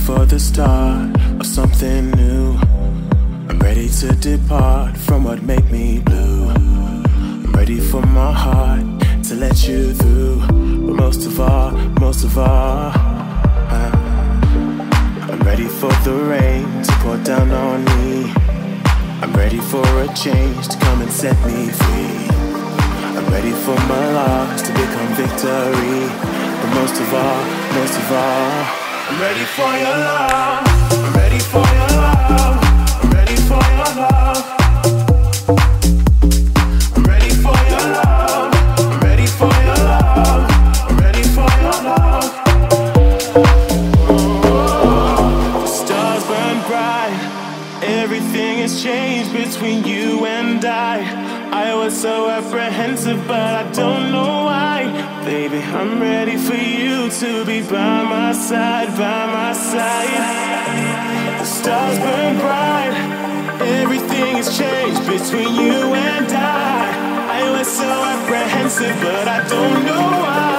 for the start of something new. I'm ready to depart from what made me blue. I'm ready for my heart to let you through. But most of all, I'm ready for the rain to pour down on me. I'm ready for a change to come and set me free. I'm ready for my loss to become victory. But most of all, I'm ready for your love. I'm ready for your love. I'm ready for your love. I'm ready for your love. I'm ready for your love. I'm ready for your love. The stars burn bright. Everything has changed between you and I was so apprehensive, but I don't know why. Baby, I'm ready for you to be by my side, by my side. The stars burn bright. Everything has changed between you and I was so apprehensive, but I don't know why.